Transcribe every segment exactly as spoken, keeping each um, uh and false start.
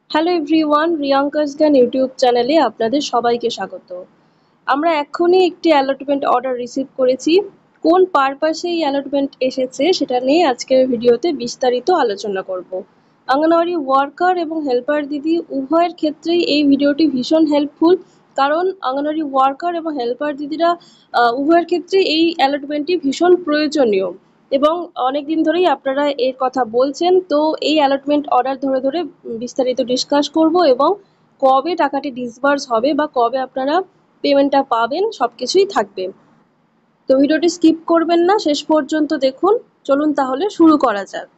Hello everyone, রিয়াঙ্কাস গান YouTube চ্যানেলে আপনাদের সবাইকে স্বাগত। আমরা এক্ষুনি একটি অ্যালটমেন্ট অর্ডার রিসিভ করেছি। কোন পারপাসে এই অ্যালটমেন্ট এসেছে সেটা নিয়ে আজকের ভিডিওতে বিস্তারিত আলোচনা করব। অঙ্গনওয়াড়ি ওয়ার্কার এবং হেল্পার দিদি উভয়ের ক্ষেত্রেই এই ভিডিওটি ভীষণ হেল্পফুল, কারণ অঙ্গনওয়াড়ি ওয়ার্কার এবং হেল্পার দিদিরা আহ, উভয়ের ক্ষেত্রে এই অ্যালটমেন্টটি ভীষণ প্রয়োজনীয় এবং অনেক দিন ধরেই আপনারা এর কথা বলছেন। তো এই অ্যালটমেন্ট অর্ডার ধরে ধরে বিস্তারিত ডিসকাস করব এবং কবে টাকাটি ডিসবার্স হবে বা কবে আপনারা পেমেন্টটা পাবেন সব কিছুই থাকবে। তো ভিডিওটি স্কিপ করবেন না, শেষ পর্যন্ত দেখুন। চলুন তাহলে শুরু করা যাক।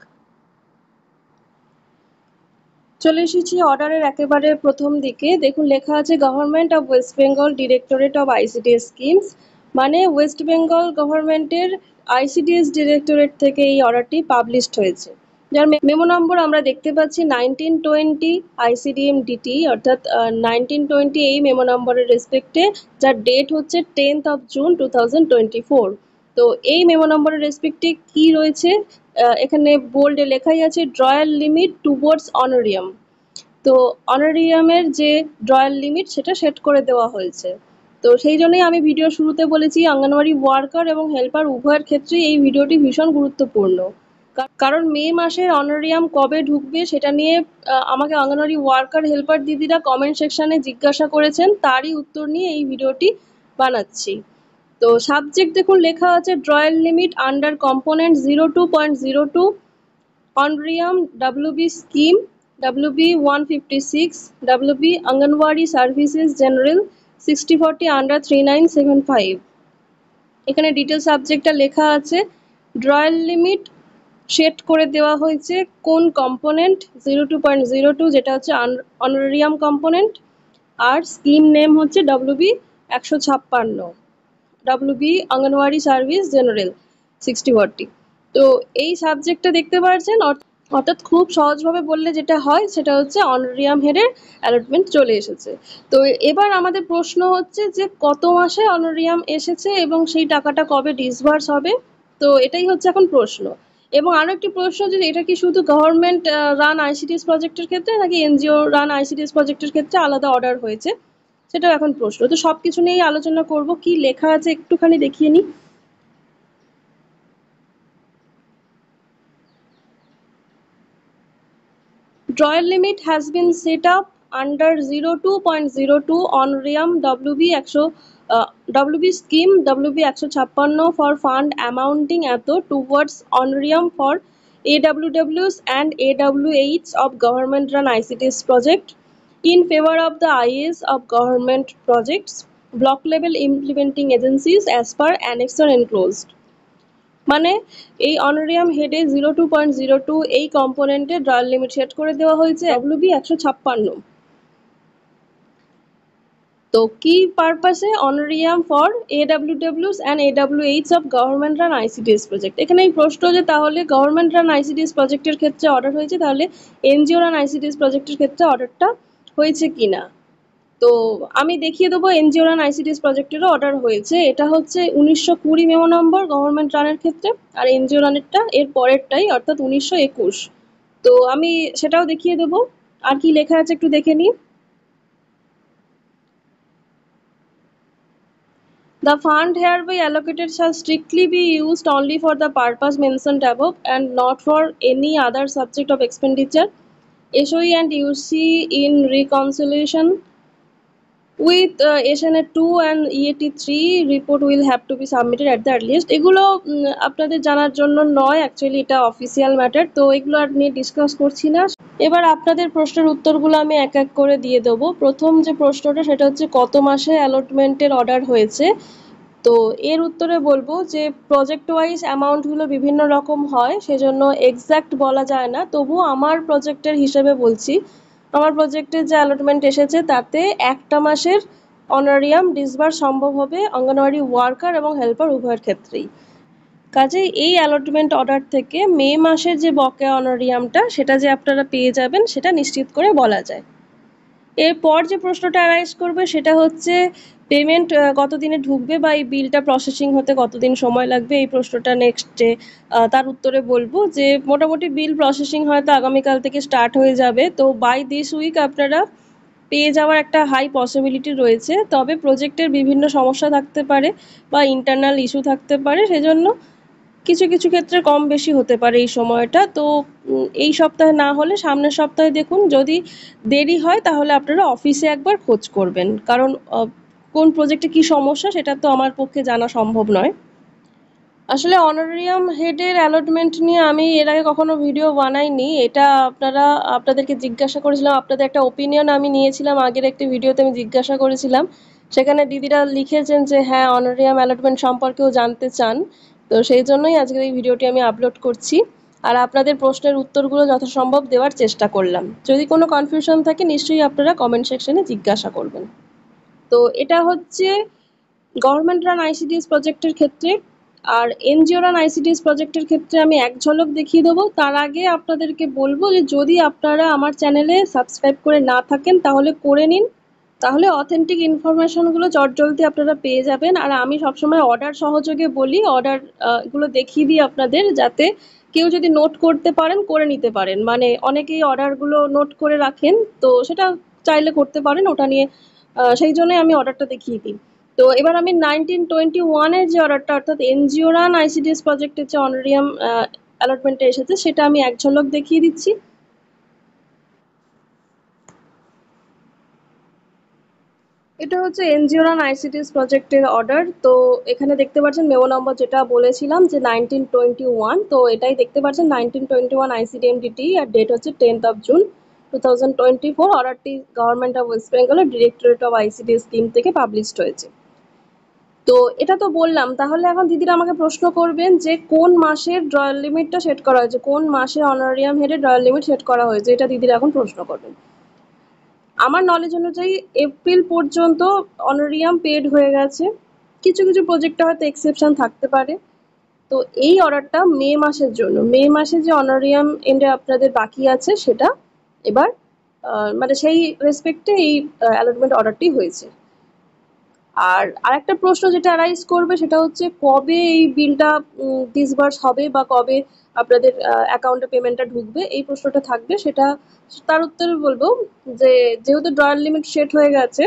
চলে এসেছি অর্ডারের একেবারে প্রথম দিকে। দেখুন লেখা আছে government of West Bengal directorate of ICDS schemes, মানে ওয়েস্ট বেঙ্গল গভর্নমেন্টের আইসিডিএস ডিরেক্টরেট থেকে এই অর্ডারটি পাবলিশড হয়েছে, যার মেমো নম্বর আমরা দেখতে পাচ্ছি নাইনটিন টোয়েন্টি আইসিডিএম ডিটি, অর্থাৎ নাইনটিন টোয়েন্টি এই মেমো নম্বরের রেসপেক্টে, যার ডেট হচ্ছে tenth of June two thousand twenty four. তো এই মেমো নম্বরের রেসপেক্টে কি রয়েছে, এখানে বোল্ডে লেখাই আছে ড্রয়াল লিমিট টুয়ার্ডস অনারিয়াম। তো অনারিয়ামের যে ড্রয়াল লিমিট সেটা সেট করে দেওয়া হয়েছে। তো সেই জন্যই আমি ভিডিও শুরুতে বলেছি অঙ্গনওয়াড়ি ওয়ার্কার এবং হেল্পার উভয়ের ক্ষেত্রেই এই ভিডিওটি ভীষণ গুরুত্বপূর্ণ, কারণ মে মাসের অনারিয়াম কবে ঢুকবে সেটা নিয়ে আমাকে অঙ্গনওয়াড়ি ওয়ার্কার হেল্পার দিদিরা কমেন্ট সেকশনে জিজ্ঞাসা করেছেন, তারই উত্তর নিয়ে এই ভিডিওটি বানাচ্ছি। তো সাবজেক্ট দেখুন লেখা আছে drawal limit under component zero two point zero two honorarium WB scheme WB one fifty six WB anganwadi services general sixty forty under three nine seven five. এখানে ডিটেল সাবজেক্টটা লেখা আছে ড্রয়াল লিমিট সেট করে দেওয়া হয়েছে কোন component zero two point zero two, যেটা হচ্ছে অনারিয়াম কম্পোনেন্ট, আর স্কিম নেম হচ্ছে ডাব্লিউবি একশো ছাপ্পান্ন WB anganwadi service general sixty forty. তো এই সাবজেক্টটা দেখতে পাচ্ছেন, অর্থাৎ খুব সহজভাবে বললে যেটা হয় সেটা হচ্ছে অনারিয়াম হেডের অ্যালটমেন্ট চলে এসেছে। তো এবার আমাদের প্রশ্ন হচ্ছে যে কত মাসে অনারিয়াম এসেছে এবং সেই টাকাটা কবে ডিসবার্স হবে। তো এটাই হচ্ছে এখন প্রশ্ন। এবং আরও একটি প্রশ্ন যে এটা কি শুধু গভর্নমেন্ট রান আইসিডিএস প্রজেক্টের ক্ষেত্রে নাকি এনজিও রান আইসিডিএস প্রজেক্টের ক্ষেত্রে আলাদা অর্ডার হয়েছে, সেটাও এখন প্রশ্ন। তো সব কিছু নিয়েই আলোচনা করব। কি লেখা আছে একটুখানি দেখিয়ে নিই। Drawer limit has been set up under zero two point zero two Onriam W B one hundred uh, W B scheme W B one fifty-six for fund amounting eto towards Onriam for A W Ws and A W Hs of government run I C T S project in favor of the I S of government projects block level implementing agencies as per annexure enclosed। মানে এই honorarium হেডে zero two point zero two এই কম্পোনেন্টে drawal limit set করে দেওয়া হয়েছে WB একশো ছাপ্পান্ন। তো কি পারপাসে অনারিয়াম ফর এডাব্লিউডব্লিউস and AWH of government run ICDS project. এখানে এই প্রশ্ন যে তাহলে গভর্নমেন্ট রান আইসিডিএস প্রজেক্টের ক্ষেত্রে অর্ডার হয়েছে, তাহলে এনজিও রান আইসিডিএস প্রজেক্টের ক্ষেত্রে অর্ডারটা হয়েছে কিনা। তো আমি দেখিয়ে দেবো এনজিও রান আইসিডিএস প্রজেক্টেরও অর্ডার হয়েছে। এটা হচ্ছে উনিশশো কুড়ি মেমো নম্বর গভর্নমেন্ট রানের ক্ষেত্রে, আর এনজিও রানেরটা এর পরেরটাই অর্থাৎ উনিশশো একুশ। তো আমি সেটাও দেখিয়ে দেবো। আর কি লেখা আছে একটু দেখে নিই। The fund hereby allocated shall strictly be used only for the purpose mentioned above and not for any other subject of expenditure. S O E and U C in reconciliation with uh, S N A two and E A T three report will have to be submitted at the earliest। এগুলো আপনাদের জানার জন্য নয়, actually এটা official matter, তো এগুলো আর নিয়ে discuss করছি না। এবার আপনাদের প্রশ্নের উত্তরগুলো আমি এক এক করে দিয়ে দেবো। প্রথম যে প্রশ্নটা সেটা হচ্ছে কত মাসে অ্যালটমেন্টের অর্ডার হয়েছে। তো এর উত্তরে বলবো যে প্রজেক্ট ওয়াইজ অ্যামাউন্টগুলো বিভিন্ন রকম হয়, সেজন্য এক্স্যাক্ট বলা যায় না। তবুও আমার প্রজেক্টের হিসেবে বলছি, আমার প্রজেক্টের যে অ্যালটমেন্ট এসেছে তাতে একটা মাসের অনারিয়াম ডিসবার্স সম্ভব হবে অঙ্গনওয়াড়ি ওয়ার্কার এবং হেল্পার উভয়ের ক্ষেত্রেই। কাজেই এই অ্যালটমেন্ট অর্ডার থেকে মে মাসের যে বকেয়া অনারিয়ামটা সেটা যে আপনারা পেয়ে যাবেন সেটা নিশ্চিত করে বলা যায়। এরপর যে প্রশ্নটা অ্যারাইজ করবে সেটা হচ্ছে পেমেন্ট কতদিনে ঢুকবে বা এই বিলটা প্রসেসিং হতে কতদিন সময় লাগবে। এই প্রশ্নটা নেক্সটে তার উত্তরে বলবো যে মোটামুটি বিল প্রসেসিং হয়তো আগামীকাল থেকে স্টার্ট হয়ে যাবে। তো বাই দিস উইক আপনারা পেয়ে যাওয়ার একটা হাই পসিবিলিটি রয়েছে। তবে প্রজেক্টের বিভিন্ন সমস্যা থাকতে পারে বা ইন্টারনাল ইস্যু থাকতে পারে, সেজন্য কিছু কিছু ক্ষেত্রে কম বেশি হতে পারে এই সময়টা। তো এই সপ্তাহে না হলে সামনের সপ্তাহে দেখুন। যদি দেরি হয় তাহলে আপনারা অফিসে একবার খোঁজ করবেন, কারণ কোন প্রজেক্টে কি সমস্যা সেটা তো আমার পক্ষে জানা সম্ভব নয়। আসলে অনারিয়াম হেডের অ্যালটমেন্ট নিয়ে আমি এর আগে কখনো ভিডিও বানাইনি। এটা আপনারা আপনাদেরকে জিজ্ঞাসা করেছিলাম, আপনাদের একটা ওপিনিয়ন আমি নিয়েছিলাম আগের একটি ভিডিওতে, আমি জিজ্ঞাসা করেছিলাম। সেখানে দিদিরা লিখেছেন যে হ্যাঁ অনারিয়াম অ্যালটমেন্ট সম্পর্কেও জানতে চান। তো সেই জন্যই আজকের এই ভিডিওটি আমি আপলোড করছি, আর আপনাদের প্রশ্নের উত্তরগুলো যথাসম্ভব দেওয়ার চেষ্টা করলাম। যদি কোনো কনফিউশন থাকে নিশ্চয়ই আপনারা কমেন্ট সেকশনে জিজ্ঞাসা করবেন। তো এটা হচ্ছে গভর্নমেন্ট রান আইসিডিএস প্রজেক্টের ক্ষেত্রে। আর এনজিও রান আইসিডিএস প্রজেক্টের ক্ষেত্রে আমি এক ঝলক দেখিয়ে দেবো। তার আগে আপনাদেরকে বলবো যে যদি আপনারা আমার চ্যানেলে সাবস্ক্রাইব করে না থাকেন তাহলে করে নিন, তাহলে অথেন্টিক ইনফরমেশনগুলো চটজলদি আপনারা পেয়ে যাবেন। আর আমি সবসময় অর্ডার সহযোগে বলি, অর্ডার গুলো দেখিয়ে দিই আপনাদের, যাতে কেউ যদি নোট করতে পারেন করে নিতে পারেন। মানে অনেকেই অর্ডারগুলো নোট করে রাখেন, তো সেটা চাইলে করতে পারেন ওটা নিয়ে, সেই জন্যই আমি অর্ডারটা দেখিয়ে দিই। তো এবার আমি নাইনটিন টোয়েন্টি ওয়ানের যে অর্ডারটা অর্থাৎ এনজিও রান আইসিডিএস প্রজেক্টের যে অনারিয়াম অ্যালটমেন্টে এসেছে সেটা আমি এক ঝলক দেখিয়ে দিচ্ছি। এটা হচ্ছে এনজিও রান আইসিডিএস প্রজেক্টের অর্ডার। তো এখানে দেখতে পাচ্ছেন মেমো নম্বর যেটা বলেছিলাম যে নাইনটিন টোয়েন্টি ওয়ান, তো এটাই দেখতে পাচ্ছেন নাইনটিন টোয়েন্টি ওয়ান আইসিডিএমডিটি, আর ডেট হচ্ছে tenth of June two thousand twenty four. অর্ডারটি গভর্নমেন্ট অফ ওয়েস্ট বেঙ্গলের ডিরেক্টরেট অফ আইসিডিএস স্কিম থেকে পাবলিশড হয়েছে। তো এটা তো বললাম, তাহলে এখন দিদিরা আমাকে প্রশ্ন করবেন যে কোন মাসের ড্রয়াল লিমিটটা সেট করা হয়েছে, কোন মাসে অনারিয়াম হেডের ড্রয়াল লিমিট সেট করা হয়েছে, এটা দিদিরা এখন প্রশ্ন করবেন। আমার নলেজ অনুযায়ী এপ্রিল পর্যন্ত অনারিয়াম পেড হয়ে গেছে। কিছু কিছু প্রজেক্টে হয়তো এক্সেপশন থাকতে পারে। তো এই অর্ডারটা মে মাসের জন্য, মে মাসে যে অনারিয়াম এন্ডে আপনাদের বাকি আছে সেটা এবার মানে সেই রেসপেক্টে এই অ্যালটমেন্ট অর্ডারটি হয়েছে। আর আরেকটা প্রশ্ন যেটা অ্যারাইজ করবে সেটা হচ্ছে কবে এই বিলটা ডিসবার্স হবে বা কবে আপনাদের অ্যাকাউন্টে পেমেন্টটা ঢুকবে, এই প্রশ্নটা থাকবে। সেটা তার উত্তরে বলবো যে যেহেতু ড্রয়াল লিমিট সেট হয়ে গেছে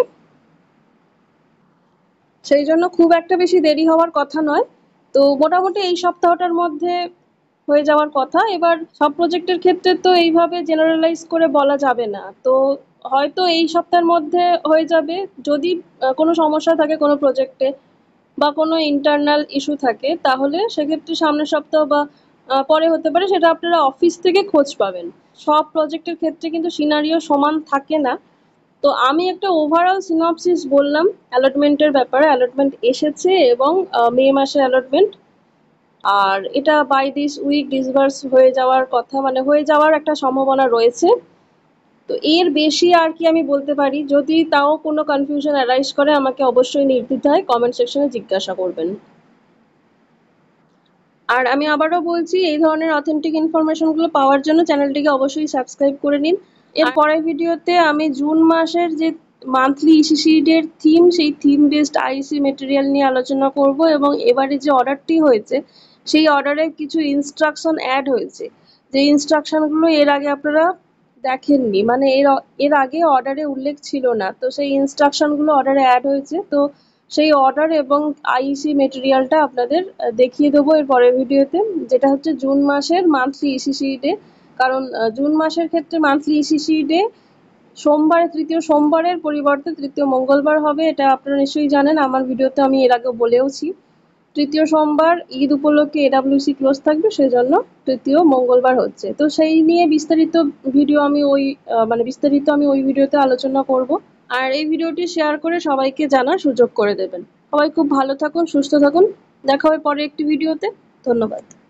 সেই জন্য খুব একটা বেশি দেরি হওয়ার কথা নয়। তো মোটামুটি এই সপ্তাহটার মধ্যে হয়ে যাওয়ার কথা। এবার সব প্রজেক্টের ক্ষেত্রে তো এইভাবে জেনারেলাইজ করে বলা যাবে না, তো হয়তো এই সপ্তাহের মধ্যে হয়ে যাবে। যদি কোনো সমস্যা থাকে কোনো প্রজেক্টে বা কোনো ইন্টারনাল ইস্যু থাকে তাহলে সেক্ষেত্রে সামনের সপ্তাহ বা পরে হতে পারে, সেটা আপনারা অফিস থেকে খোঁজ পাবেন। সব প্রজেক্টের ক্ষেত্রে কিন্তু সিনারিও সমান থাকে না। তো আমি একটা ওভারঅল সিনপসিস বললাম অ্যালটমেন্টের ব্যাপারে। অ্যালটমেন্ট এসেছে এবং মে মাসে অ্যালটমেন্ট, আর এটা বাই দিস উইক ডিসবার্স হয়ে যাওয়ার কথা, মানে হয়ে যাওয়ার একটা সম্ভাবনা রয়েছে। তো এর বেশি আর কি আমি বলতে পারি। যদি তাও কোনো কনফিউশন অ্যারাইজ করে আমাকে অবশ্যই নির্দ্বিধায় কমেন্ট সেকশনে জিজ্ঞাসা করবেন। আর আমি আবারও বলছি, এই ধরনের অথেন্টিক ইনফরমেশনগুলো পাওয়ার জন্য চ্যানেলটিকে অবশ্যই সাবস্ক্রাইব করে নিন। এর পরের ভিডিওতে আমি জুন মাসের যে মান্থলি ইসিসিডের থিম, সেই থিম বেসড আইসি মেটেরিয়াল নিয়ে আলোচনা করব, এবং এবারে যে অর্ডারটি হয়েছে সেই অর্ডারে কিছু ইনস্ট্রাকশন অ্যাড হয়েছে, যে ইনস্ট্রাকশনগুলো এর আগে আপনারা দেখেননি, মানে এর এর আগে অর্ডারে উল্লেখ ছিল না। তো সেই ইনস্ট্রাকশনগুলো অর্ডারে অ্যাড হয়েছে। তো সেই অর্ডার এবং আইসি মেটেরিয়ালটা আপনাদের দেখিয়ে দেবো এর পরের ভিডিওতে, যেটা হচ্ছে জুন মাসের মান্থলি ইসিসি ডে। কারণ জুন মাসের ক্ষেত্রে মান্থলি ইসিসি ডে সোমবার, তৃতীয় সোমবারের পরিবর্তে তৃতীয় মঙ্গলবার হবে। এটা আপনারা নিশ্চয়ই জানেন, আমার ভিডিওতে আমি এর আগে বলেওছি। তৃতীয় সোমবার ঈদ উপলক্ষে এডাব্লিউসি ক্লোজ থাকবে, সেজন্য তৃতীয় মঙ্গলবার হচ্ছে। তো সেই নিয়ে বিস্তারিত ভিডিও আমি ওই মানে বিস্তারিত আমি ওই ভিডিওতে আলোচনা করব। আর এই ভিডিওটি শেয়ার করে সবাইকে জানার সুযোগ করে দেবেন। সবাই খুব ভালো থাকুন, সুস্থ থাকুন। দেখা হবে পরে একটি ভিডিওতে। ধন্যবাদ।